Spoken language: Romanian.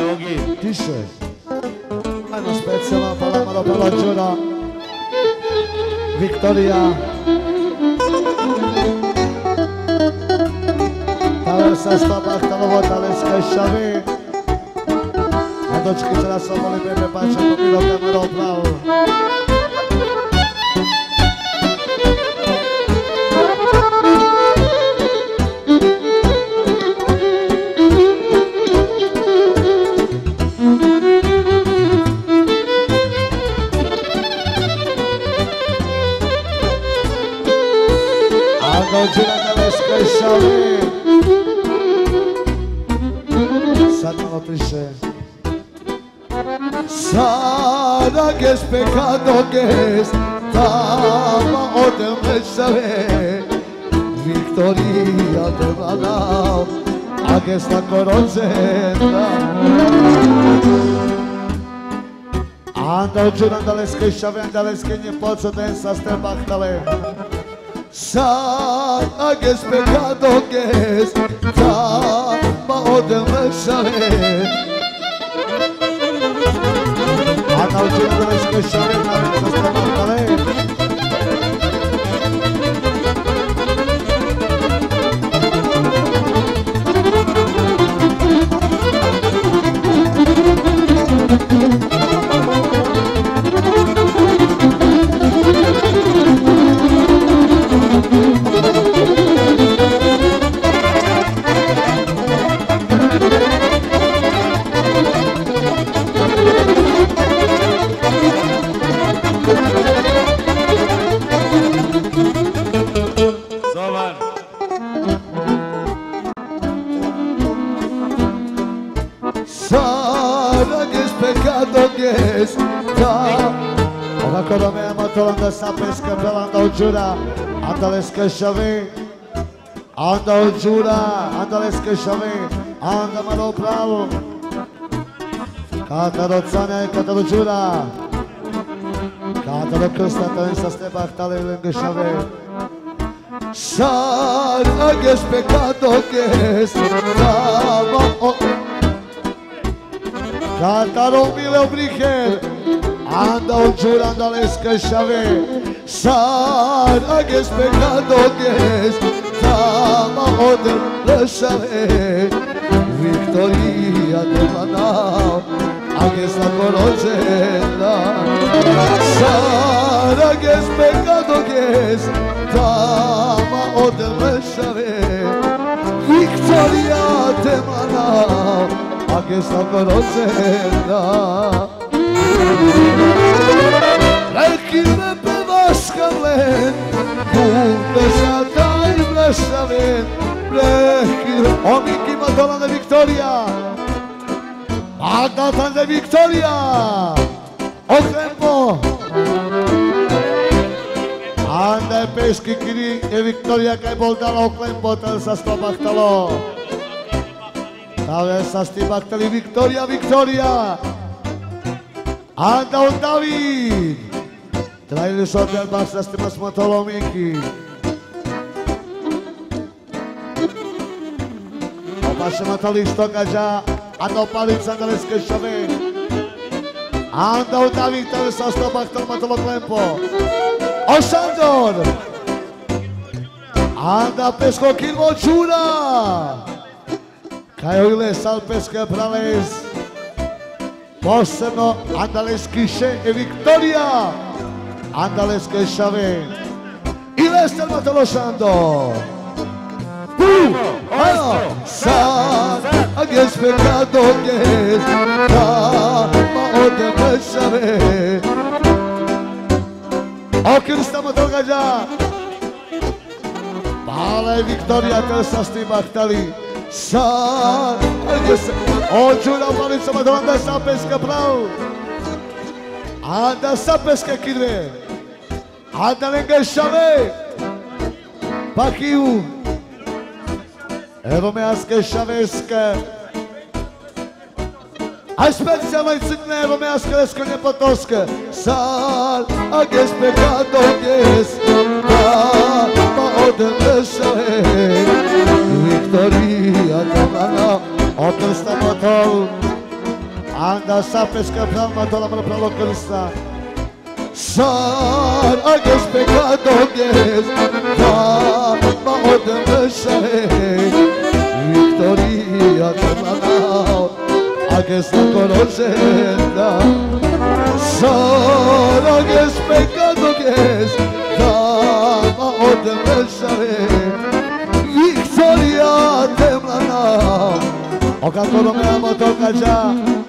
Ogi. Tiše. Ajmo specijalno, palamaro, palađura. Viktorija. Talesa Stabak, Talovo, Taleska i Šavi. A dočki će nas obali bebe pače, pobilo kameru pravu. Dođina Taleska i Šavi. Sad malo priše. Sada ges pecado ges, tama odem lešave. Viktorija te valao, a ges na korozenda. Anda uđuna Taleska i Šavi, Taleska nje pocoden sa stebahtale. Sad ges pecado ges, tama odem lešave. A naučila Taleska i Šavi, naravno sa stebahtale. Anda sapesca pelanda uđura, anda Taleska i Šavi. Anda uđura, anda Taleska i Šavi. Anda malo u pravu. Kata do cane, kata do uđura. Kata do krsta, talen sa stebah, talen lenge Šavi. Sad ages pecado ges, tama o... Kata do mile obriher. Anda uđura, anda Taleska i Šavi. Sad ages pecado ges, tama odem lešave. Viktorija te manao, ages na korozenda. Sad ages pecado ges, tama odem lešave. Viktorija te manao, ages na korozenda. Leki me pevaš kamlen, bude za taj blešaven. Leki, o Miki Madolane Viktorija. Madatane Viktorija. Oklempo. Ande peški kiri je Viktorija kaj bol dala oklempo, tel sa stobahtalo. Tale sa stibahtali Viktorija, Viktorija. Anda on David. Trajili su odbjel baš sa stima smotolo Miki. Opašemo to lišto gađa. Anda opalica Taleska i Šavi. Anda on David, tale sa stobahtal matolo klempo. Ošandor. Anda peško kilvo čura. Kaj ojle sal peške pralez. Posebno anda Taleska i Viktorija. Anda Taleska i Šavi. I Lester matolo Šandor. Sad ages pecado ges, tama odem lešave. Okrsta matolo gađa. Pale Viktorija tel sa stibahtali. Sad ages ođura u palicama da anda sapeska pravu. Anda sapeska kidve. Anda lenge Šavi. Pakiju. Romeaske Šaveske. A specijalno i cigne Romeaske Leskonje Potoske. Sad ages pecado ges, tama odem lešave. Viktorija te manao, okrsta matol. Anda sapes că calma toda mă pra localista. Sar ages pecado ges, ma odem shei. Victoria Terlanao, ages na corosenda. Sar ages pecado ges, ma odem shei. Victoria Terlanao. O canto me amo toca já.